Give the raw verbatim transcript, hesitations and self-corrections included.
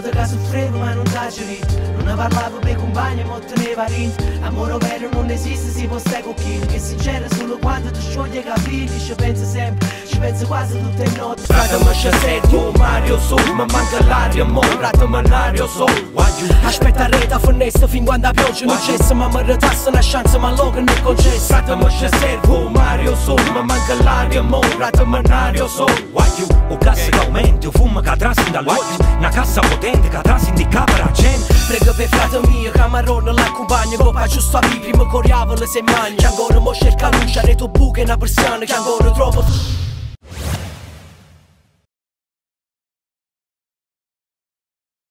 volte che soffrivo ma non t'agiri. Non ne parlavo per compagni, ma teneva rint. Amore vero non esiste, si può stare con chi. Che sincero solo quando ti scioglie i capelli. Ci penso sempre, ci penso quasi tutte le notti. Fratami c'è setto, Mario Sol, ma manca l'aria, mo, fratami l'aria Sol. Aspetta a rete finestra fin quando la pioggia non cessa. Ma mi ritassa una chance ma l'oca non è concessa. Fratami c'è setto, Mario Sol, ma manca l'aria, mo, fratami l'aria Sol. O cassa che aumenti, o fumo che trasi dall'occhio. Una cassa potente che trasi di capra a gente. Prego per frate mio, camarone l'accompagna. Coppa giusto a vivere, mi coriavo le se magna. Che ancora mo cerca luce, ne tu buche una persiana. Che ancora trovo